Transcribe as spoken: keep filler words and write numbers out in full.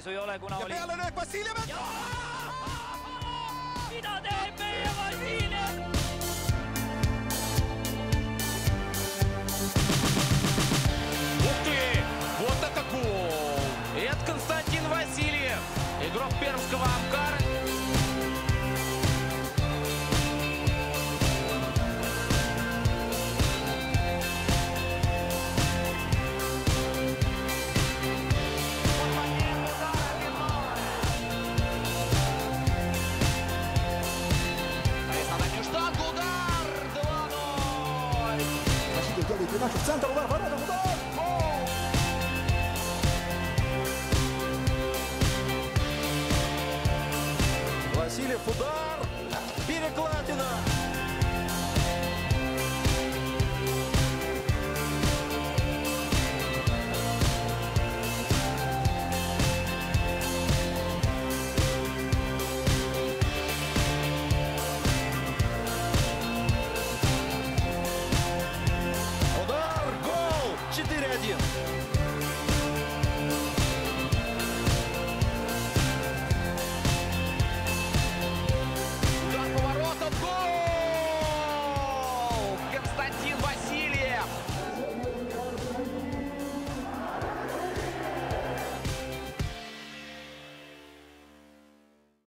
seisu ei ole, kuna ja oli... peale löök Vassiljev! Mida teeb meie Vassiljev? Ух ты! Вот это гол! Это Константин Васильев, игрок пермского Амкара. Передача в центр, удар, ворота, удар! Гол! Васильев, удар!